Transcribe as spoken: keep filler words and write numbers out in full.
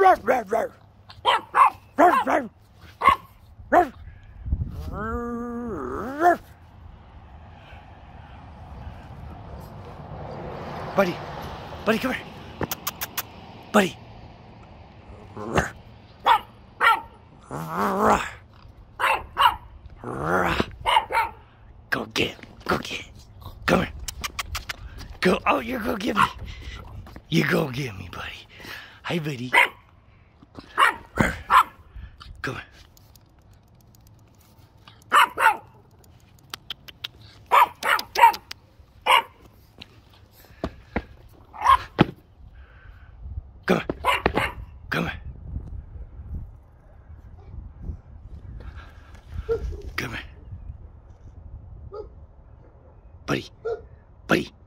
Buddy, buddy, come here. Buddy. Go get him. Go get him. Come here. Go. Oh, you're gonna get me. You go get me, buddy. Hi, buddy. Come here. Come here. Come here. Come here. Buddy. Buddy.